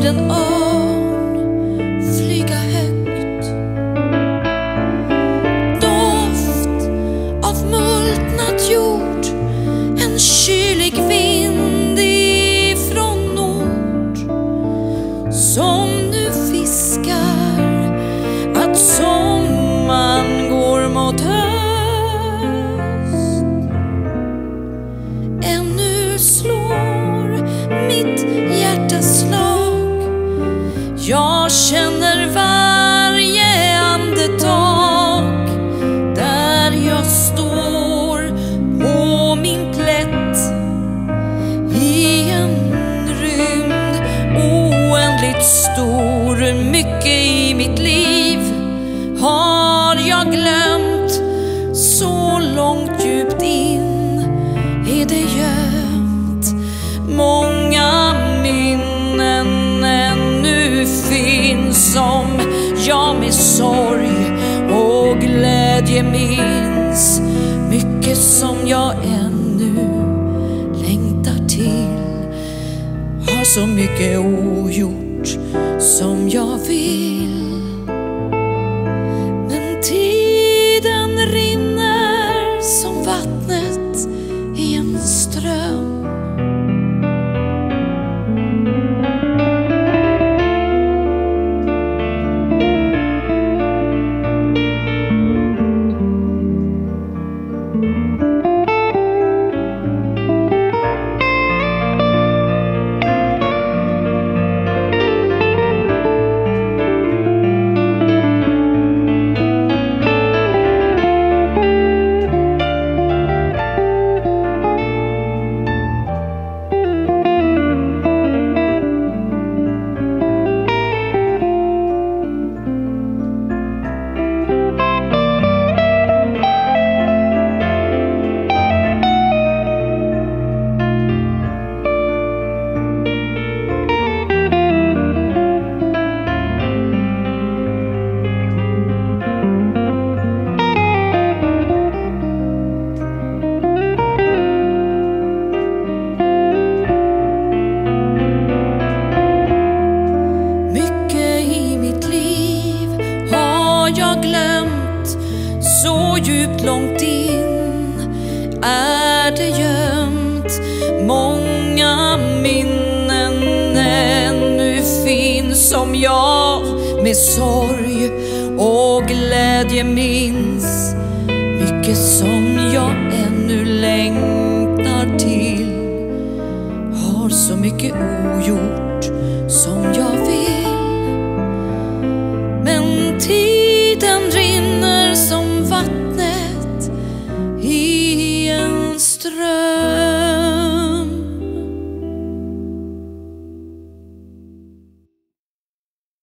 ser en örn flyga högt. Doft av multnat jord, en kylig vind ifrån nord, som nu fiskar att sommaren går mot höst. Ännu slår mitt hjärtas slag, jag känner varje andetag där jag står på min plätt i en rymd oändligt stor. Mycket i mitt liv har jag glömt, så långt djupt in är det gömt. Många minnen ännu finns som jag med sorg och glädje minns. Mycket som jag ännu längtar till, har så mycket ogjort som jag vill. Men tiden rinner som vattnet i en ström. Jag glömt, så djupt långt in är det gömt. Många minnen ännu finns som jag med sorg och glädje minns. Mycket som jag ännu